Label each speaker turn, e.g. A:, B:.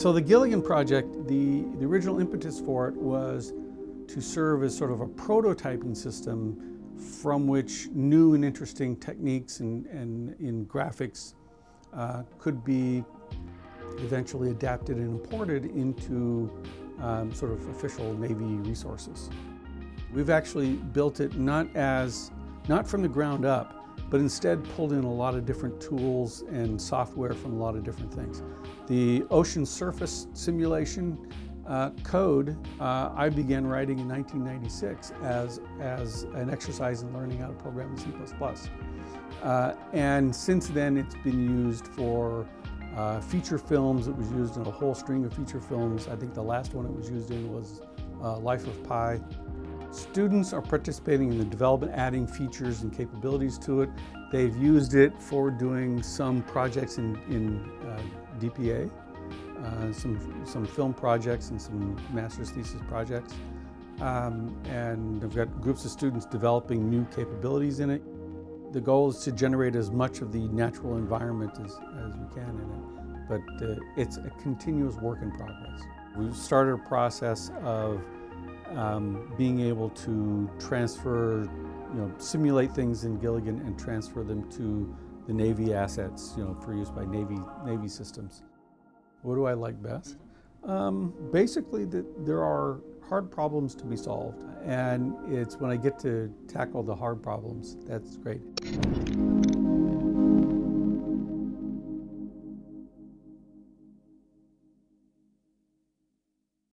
A: So the Gilligan Project, the original impetus for it was to serve as sort of a prototyping system from which new and interesting techniques and in graphics could be eventually adapted and imported into sort of official Navy resources. We've actually built it not from the ground up, but instead pulled in a lot of different tools and software from a lot of different things. The ocean surface simulation code I began writing in 1996 as an exercise in learning how to program in C++. And since then it's been used for feature films. It was used in a whole string of feature films. I think the last one it was used in was Life of Pi. Students are participating in the development, adding features and capabilities to it. They've used it for doing some projects in DPA, some film projects and some master's thesis projects. And I've got groups of students developing new capabilities in it. The goal is to generate as much of the natural environment as we can in it, but it's a continuous work in progress. We've started a process of being able to transfer, simulate things in Gilligan and transfer them to the Navy assets, for use by Navy systems. What do I like best? Basically, there are hard problems to be solved, and it's when I get to tackle the hard problems that's great.